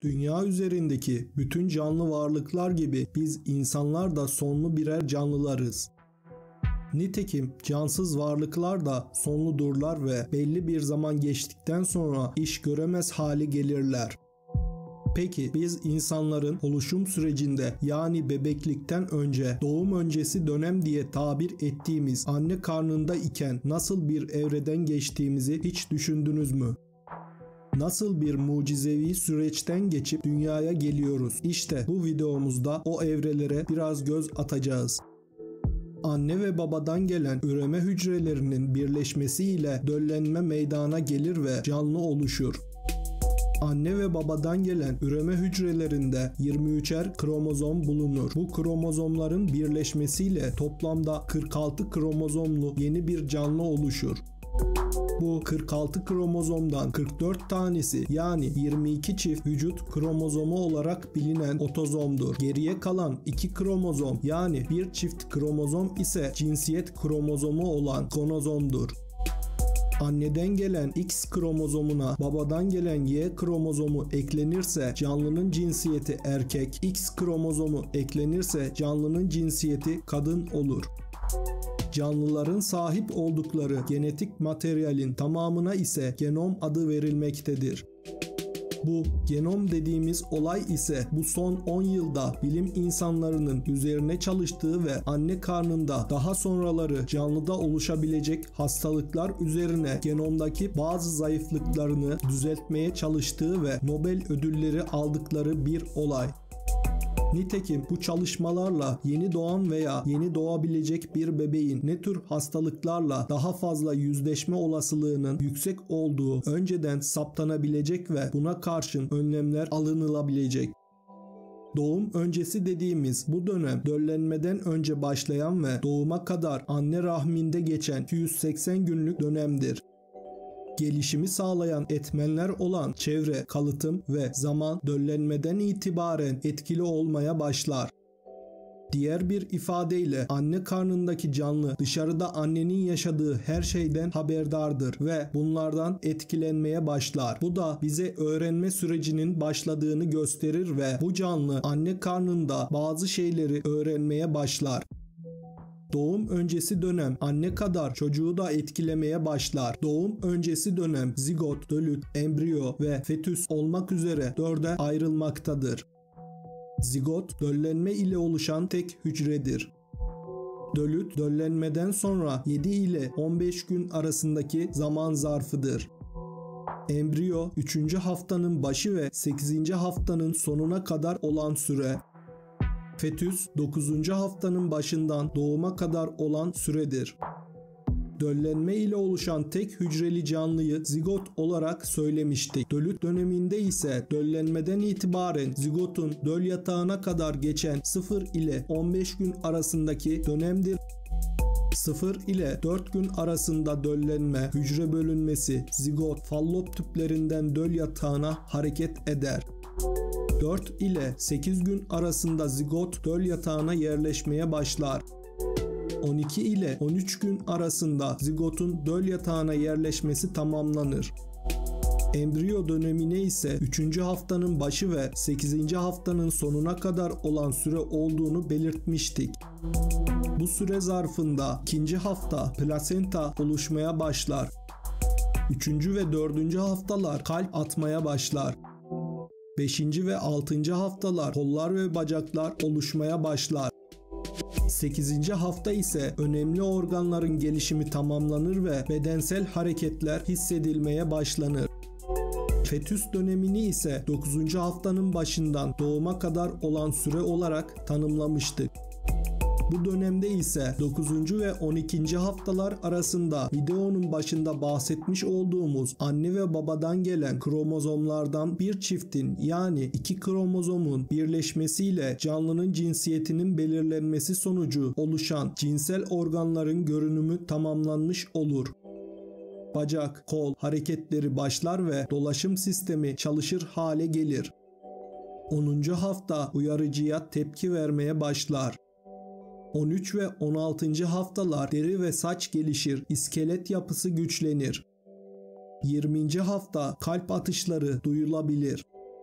Dünya üzerindeki bütün canlı varlıklar gibi biz insanlar da sonlu birer canlılarız. Nitekim cansız varlıklar da sonludurlar ve belli bir zaman geçtikten sonra iş göremez hale gelirler. Peki biz insanların oluşum sürecinde yani bebeklikten önce doğum öncesi dönem diye tabir ettiğimiz anne karnında iken nasıl bir evreden geçtiğimizi hiç düşündünüz mü? Nasıl bir mucizevi süreçten geçip dünyaya geliyoruz? İşte bu videomuzda o evrelere biraz göz atacağız. Anne ve babadan gelen üreme hücrelerinin birleşmesiyle döllenme meydana gelir ve canlı oluşur. Anne ve babadan gelen üreme hücrelerinde 23'er kromozom bulunur. Bu kromozomların birleşmesiyle toplamda 46 kromozomlu yeni bir canlı oluşur. Bu 46 kromozomdan 44 tanesi yani 22 çift vücut kromozomu olarak bilinen otozomdur. Geriye kalan 2 kromozom yani bir çift kromozom ise cinsiyet kromozomu olan gonozomdur. Anneden gelen X kromozomuna babadan gelen Y kromozomu eklenirse canlının cinsiyeti erkek, X kromozomu eklenirse canlının cinsiyeti kadın olur. Canlıların sahip oldukları genetik materyalin tamamına ise genom adı verilmektedir. Bu genom dediğimiz olay ise bu son 10 yılda bilim insanlarının üzerine çalıştığı ve anne karnında daha sonraları canlıda oluşabilecek hastalıklar üzerine genomdaki bazı zayıflıklarını düzeltmeye çalıştığı ve Nobel ödülleri aldıkları bir olay. Nitekim bu çalışmalarla yeni doğan veya yeni doğabilecek bir bebeğin ne tür hastalıklarla daha fazla yüzleşme olasılığının yüksek olduğu önceden saptanabilecek ve buna karşın önlemler alınılabilecek. Doğum öncesi dediğimiz bu dönem döllenmeden önce başlayan ve doğuma kadar anne rahminde geçen 280 günlük dönemdir. Gelişimi sağlayan etmenler olan çevre, kalıtım ve zaman döllenmeden itibaren etkili olmaya başlar. Diğer bir ifadeyle anne karnındaki canlı dışarıda annenin yaşadığı her şeyden haberdardır ve bunlardan etkilenmeye başlar. Bu da bize öğrenme sürecinin başladığını gösterir ve bu canlı anne karnında bazı şeyleri öğrenmeye başlar. Doğum öncesi dönem anne kadar çocuğu da etkilemeye başlar. Doğum öncesi dönem zigot, dölüt, embriyo ve fetüs olmak üzere 4'e ayrılmaktadır. Zigot, döllenme ile oluşan tek hücredir. Dölüt, döllenmeden sonra 7 ile 15 gün arasındaki zaman zarfıdır. Embriyo, 3. haftanın başı ve 8. haftanın sonuna kadar olan süre. Fetüs 9. haftanın başından doğuma kadar olan süredir. Döllenme ile oluşan tek hücreli canlıyı zigot olarak söylemiştik. Dölüt döneminde ise döllenmeden itibaren zigotun döl yatağına kadar geçen 0 ile 15 gün arasındaki dönemdir. 0 ile 4 gün arasında döllenme, hücre bölünmesi, zigot, fallop tüplerinden döl yatağına hareket eder. 4 ile 8 gün arasında zigot döl yatağına yerleşmeye başlar. 12 ile 13 gün arasında zigotun döl yatağına yerleşmesi tamamlanır. Embriyo dönemine ise 3. haftanın başı ve 8. haftanın sonuna kadar olan süre olduğunu belirtmiştik. Bu süre zarfında 2. hafta plasenta oluşmaya başlar. 3. ve 4. haftalar kalp atmaya başlar. 5. ve 6. haftalar kollar ve bacaklar oluşmaya başlar. 8. hafta ise önemli organların gelişimi tamamlanır ve bedensel hareketler hissedilmeye başlanır. Fetüs dönemini ise 9. haftanın başından doğuma kadar olan süre olarak tanımlamıştık. Bu dönemde ise 9. ve 12. haftalar arasında videonun başında bahsetmiş olduğumuz anne ve babadan gelen kromozomlardan bir çiftin yani 2 kromozomun birleşmesiyle canlının cinsiyetinin belirlenmesi sonucu oluşan cinsel organların görünümü tamamlanmış olur. Bacak, kol hareketleri başlar ve dolaşım sistemi çalışır hale gelir. 10. hafta uyarıcıya tepki vermeye başlar. 13 ve 16. haftalar deri ve saç gelişir, iskelet yapısı güçlenir. 20. hafta kalp atışları duyulabilir.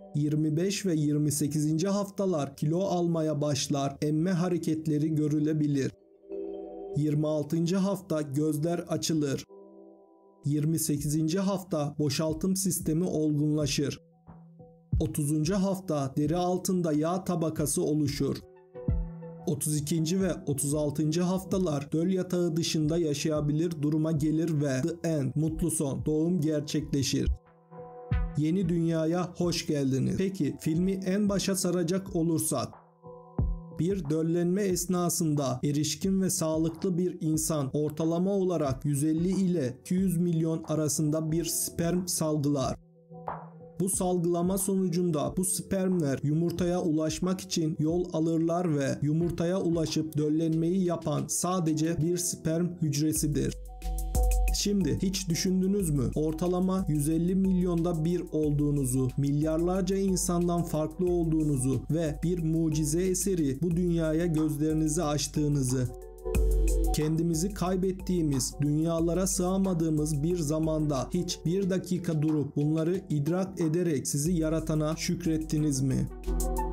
25 ve 28. haftalar kilo almaya başlar, emme hareketleri görülebilir. 26. hafta gözler açılır. 28. hafta boşaltım sistemi olgunlaşır. 30. hafta deri altında yağ tabakası oluşur. 32. ve 36. haftalar döl yatağı dışında yaşayabilir duruma gelir ve The End, mutlu son, doğum gerçekleşir. Yeni dünyaya hoş geldiniz. Peki filmi en başa saracak olursak, bir döllenme esnasında erişkin ve sağlıklı bir insan ortalama olarak 150 ile 200 milyon arasında bir sperm salgılar. Bu salgılama sonucunda bu spermler yumurtaya ulaşmak için yol alırlar ve yumurtaya ulaşıp döllenmeyi yapan sadece bir sperm hücresidir. Şimdi hiç düşündünüz mü? Ortalama 150 milyonda bir olduğunuzu, milyarlarca insandan farklı olduğunuzu ve bir mucize eseri bu dünyaya gözlerinizi açtığınızı. Kendimizi kaybettiğimiz, dünyalara sığamadığımız bir zamanda hiç bir dakika durup bunları idrak ederek sizi yaratana şükrettiniz mi?